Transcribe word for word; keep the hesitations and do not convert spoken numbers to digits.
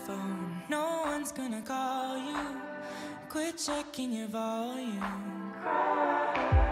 phone, no one's gonna call you. Quit checking your volume.